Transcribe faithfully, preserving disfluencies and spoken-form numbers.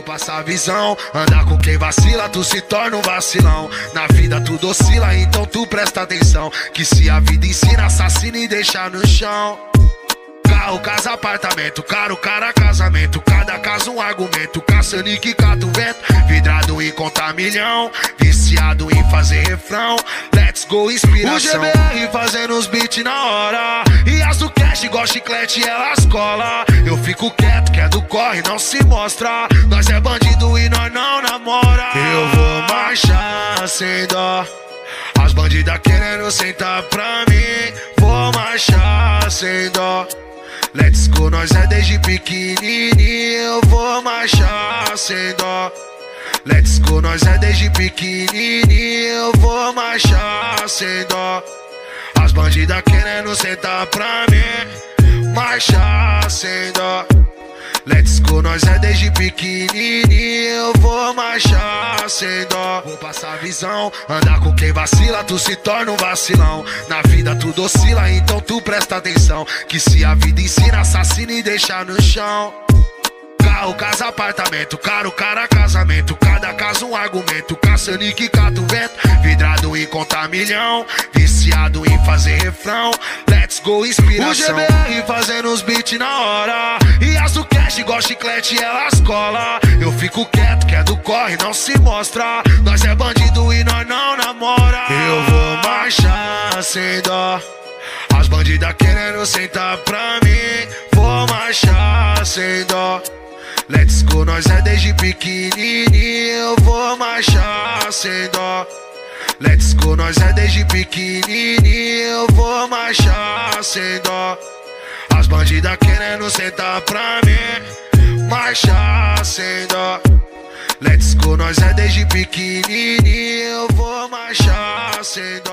passar a visão. Andar com quem vacila, tu se torna um vacilão. Na vida tudo oscila, então tu presta atenção. Que se a vida ensina, assassina e deixa no chão. Carro, casa, apartamento, caro, cara, casamento. Cada caso um argumento, caçando e que cata o vento. Vidrado em contar milhão, viciado em fazer refrão. Let's go, inspiração. O G B R fazendo os beats na hora. E as do cash igual chiclete, elas cola. Eu fico quieto, que é do corre, não se mostra. Nós é bandido e nós não namora. Eu vou marchar sem dó. As bandidas querendo sentar pra mim. Vou marchar sem dó. Let's go, nós é desde pequenininho. Eu vou marchar sem dó. Let's go, nós é desde pequenininho. Eu vou marchar sem dó. As bandidas querendo sentar pra mim. Marchar sem dó. Let's go, nós é desde pequenininho. Eu vou marchar sem dó. Vou passar a visão. Andar com quem vacila, tu se torna um vacilão. Na vida tudo oscila, então tu presta atenção. Que se a vida ensina, assassina e deixa no chão. Carro, casa, apartamento, caro, cara, casamento. Cada caso um argumento, caçando e que cata o vento. Vidrado em contar milhão, viciado em fazer refrão. Let's go, inspiração. O G B R fazendo os beats na hora. E as do cash igual chiclete, elas cola. Eu fico quieto, que é do corre, não se mostra. Nós é bandido e nós não namora. Eu vou marchar sem dó. As bandidas querendo sentar pra mim. Vou marchar sem dó. Let's go, nós é desde pequenininho. Eu vou marchar sem dó. Let's go, nós é desde pequenininho. Eu vou marchar sem dó. As bandidas querendo sentar pra mim. Marchar sem dó. Let's go, nós é desde pequenininho. Eu vou marchar sem dó.